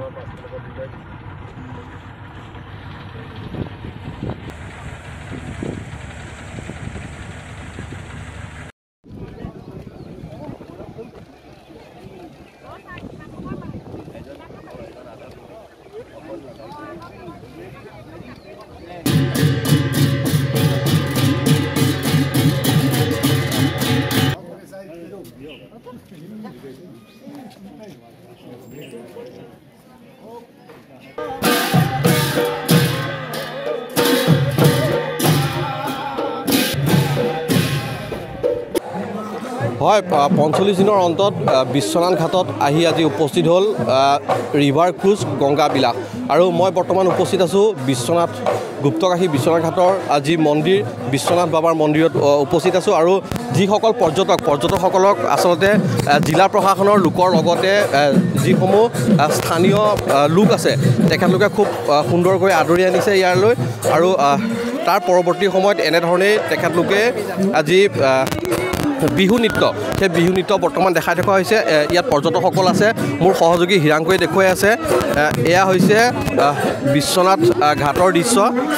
হয় ৪৫ দিনৰ অন্তত বিশ্বনাথ ঘাটত আহি আজি উপস্থিত হ'ল ৰিভাৰ ক্ৰুজ গংগা বিলাস আৰু মই বৰ্তমান উপস্থিত আছোঁ বিশ্বনাথ গুপ্তকাশী বিশ্বনাথ ঘাটৰ আজি মন্দিৰ বিশ্বনাথ বাবাৰ মন্দিৰত উপস্থিত আছোঁ আৰু যিসকল পৰ্যটকসকলক আচলতে জিলা প্ৰশাসনৰ লোকৰ লগতে যিসমূহ স্থানীয় লোক আছে তেখেতলোকে খুব সুন্দৰকৈ আদৰি আনিছে ইয়ালৈ আৰু তাৰ পৰৱৰ্তী সময়ত এনেধৰণেই তেখেতলোকে আজি বিহু নৃত্য সেই বিহু নৃত্য বৰ্তমান দেখাই থকা হৈছে ইয়াত পৰ্যটকসকল আছে মোৰ সহযোগী হিৰাংকয়ে দেখুৱাই আছে এয়া হৈছে বিশ্বনাথ ঘাটৰ দৃশ্য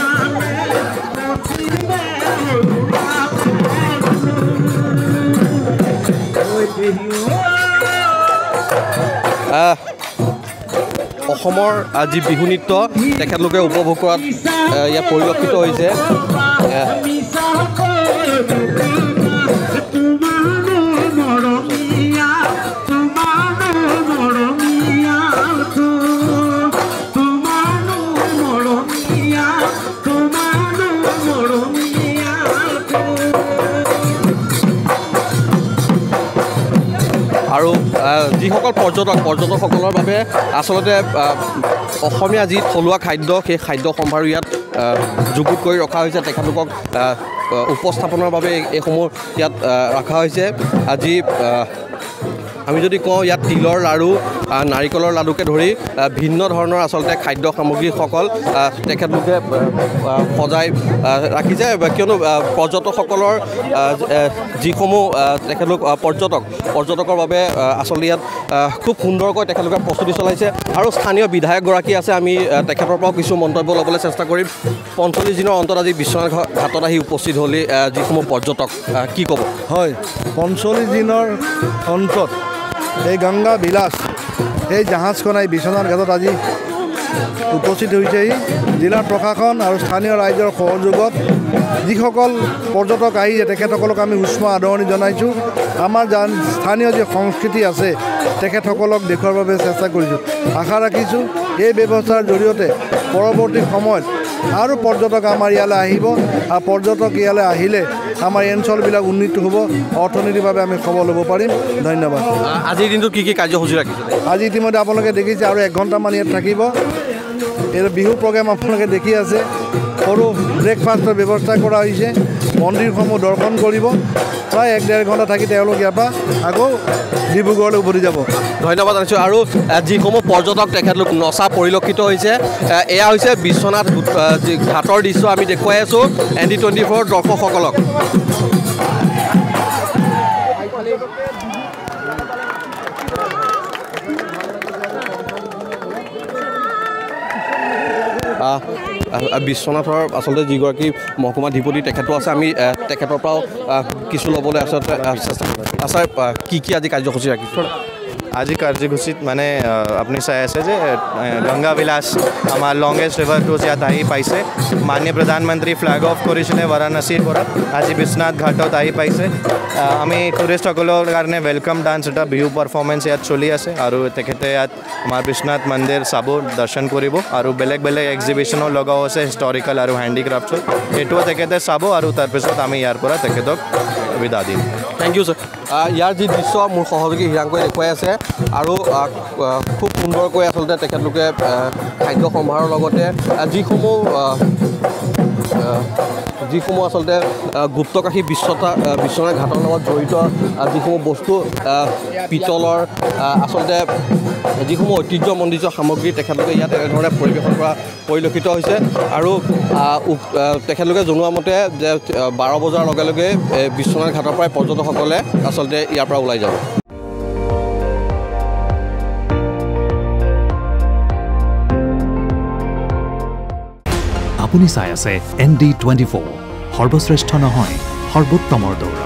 অসমৰ আজি বিহু নৃত্য তেখেতলোকে উপভোগ কৰাত ইয়াত পৰিলক্ষিত হৈছে আৰু যিসকল পৰ্যটকসকলৰ বাবে আচলতে অসমীয়া যি থলুৱা খাদ্য সেই খাদ্য সম্ভাৰো ইয়াত যুগুত কৰি ৰখা হৈছে তেখেতলোকক উপস্থাপনৰ বাবে এইসমূহ ইয়াত ৰখা হৈছে আজি আমি যদি কওঁ ইয়াত তিলৰ লাড়ু নাৰিকলৰ লাড়ুকে ধৰি ভিন্ন ধৰণৰ আচলতে খাদ্য সামগ্ৰীসকল তেখেতলোকে সজাই ৰাখিছে কিয়নো পৰ্যটকসকলৰ যিসমূহ তেখেতলোক পৰ্যটকৰ বাবে আচলতে ইয়াত খুব সুন্দৰকৈ তেখেতলোকে প্ৰস্তুতি চলাইছে আৰু স্থানীয় বিধায়কগৰাকী আছে আমি তেখেতৰ পৰাও কিছু মন্তব্য ল'বলৈ চেষ্টা কৰিম ৪৫ দিনৰ অন্তত আজি বিশ্বনাথ ঘাটত আহি উপস্থিত হ'লে যিসমূহ পৰ্যটক কি ক'ব হয় ৪৫ দিনৰ অন্তত এই গংগা বিলাস এই জাহাজখন এই বিশ্বনাথ ঘাটত আজি উপস্থিত হৈছেহি জিলা প্ৰশাসন আৰু স্থানীয় ৰাইজৰ সহযোগত যিসকল পৰ্যটক আহিছে তেখেতসকলক আমি উষ্ম আদৰণি জনাইছোঁ আমাৰ স্থানীয় যি সংস্কৃতি আছে তেখেতসকলক দেখুৱাৰ বাবে চেষ্টা কৰিছোঁ আশা ৰাখিছোঁ এই ব্যৱস্থাৰ জৰিয়তে পৰৱৰ্তী সময়ত আৰু পৰ্যটক আমাৰ ইয়ালৈ আহিব আৰু পৰ্যটক ইয়ালৈ আহিলে আমাৰ এই অঞ্চলবিলাক উন্নীত হ'ব অৰ্থনৈতিকভাৱে আমি খবৰ ল'ব পাৰিম ধন্যবাদ আজিৰ দিনটোত কি কাৰ্যসূচী ৰাখিছে আজি ইতিমধ্যে আপোনালোকে দেখিছে আৰু 1 ঘণ্টামান ইয়াত থাকিব এই বিহু প্ৰগ্ৰাম আপোনালোকে দেখি আছে সৰু ব্ৰেকফাষ্টৰ ব্যৱস্থা কৰা হৈছে মন্দিৰসমূহ দৰ্শন কৰিব প্ৰায় 1-1.5 ঘণ্টা থাকি তেওঁলোক ইয়াৰ পৰা আকৌ ডিব্ৰুগড়লৈ উভতি যাব ধন্যবাদ জানিছোঁ আৰু যিসমূহ পৰ্যটক তেখেতলোক নচা পৰিলক্ষিত হৈছে এয়া হৈছে বিশ্বনাথ ঘাটৰ দৃশ্য আমি দেখুৱাই আছোঁ ND24 দৰ্শকসকলক বিশ্বনাথৰ আচলতে যিগৰাকী মহকুমাধিপতি তেখেতো আছে আমি তেখেতৰ পৰাও কিছু ল'বলৈ আচলতে চেষ্টা কৰিম আচ্ছা কি আজি কাৰ্যসূচী ৰাখিছোঁ আজি কাৰ্যসূচীত মানে আপুনি চাই আছে যে গংগা বিলাস আমাৰ লংগেষ্ট ৰিভাৰ ক্ৰুজ ইয়াত আহি পাইছে মাননীয় প্ৰধানমন্ত্ৰী ফ্লেগ অফ কৰিছিলে বাৰাণসীৰ পৰা আজি বিশ্বনাথ ঘাটত আহি পাইছে আমি টুৰিষ্টসকলৰ কাৰণে ৱেলকাম ডান্স এটা বিহু পাৰফৰ্মেঞ্চ ইয়াত চলি আছে আৰু তেখেতে ইয়াত আমাৰ বিশ্বনাথ মন্দিৰ চাব দৰ্শন কৰিব আৰু বেলেগ এক্সিবিশ্যনো লগাও আছে হিষ্টৰিকেল আৰু হেণ্ডিক্ৰাফ্টছৰ এইটোও তেখেতে চাব আৰু তাৰপিছত আমি ইয়াৰ পৰা তেখেতক বিদা দিম থেংক ইউ ছাৰ ইয়াৰ যি দৃশ্য মোৰ সহযোগী হিৰাংকয়ে দেখুৱাই আছে আৰু খুব সুন্দৰকৈ আচলতে তেখেতলোকে খাদ্য সম্ভাৰৰ লগতে যিসমূহ আচলতে গুপ্তকাশী বিশ্বনাথ ঘাটৰ লগত জড়িত যিসমূহ বস্তু পিতলৰ আচলতে যিসমূহ ঐতিহ্যমণ্ডিত সামগ্ৰী তেখেতলোকে ইয়াত এনেধৰণে পৰিৱেশন কৰা পৰিলক্ষিত হৈছে আৰু তেখেতলোকে জনোৱা মতে যে 12 বজাৰ লগে লগে বিশ্বনাথ ঘাটৰ পৰাই পৰ্যটকসকলে আচলতে ইয়াৰ পৰা ওলাই যাব আপুনি চাই আছে ND24 সৰ্বশ্ৰেষ্ঠ নহয় সৰ্বোত্তমৰ দৌৰ